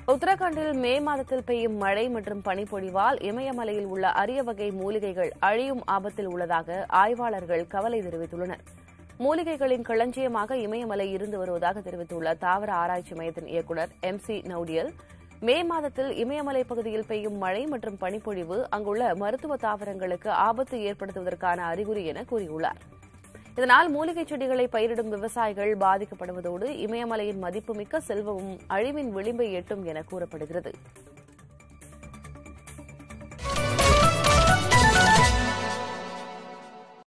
உத்தரகாண்டில் மே மாதத்தில் பெய்யும் மழை மற்றும் பனிப்பொழிவால் இமயமலையில் உள்ள அரிய வகை மூலிகைகள் அழியும் ஆபத்தில் உள்ளதாக ஆய்வாளர்கள் கவலை தெரிவித்துள்ளனர். மூலிகைகளின் களஞ்சியமாக இமயமலை இருந்து வருவதாக தெரிவித்துள்ள தாவர ஆராய்ச்சி மையத்தின் இயக்குநர் MC நௌடியல், மே மாதத்தில் இமயமலை பகுதியில் பெய்யும் மழை மற்றும் பனிப்பொழிவு அங்குள்ள மருத்துவ தாவரங்களுக்கு ஆபத்து ஏற்படுத்துவதற்கான அறிகுறி என கூறியுள்ளார். இதனால் மூலிகைச் செடிகளை பயிரிடும் விவசாயிகள் பாதிக்கப்படுவதோடு இமயமலையின் மதிப்புமிக்க செல்வமும் அழிவின் விளிம்பை எட்டும் என கூறப்படுகிறது.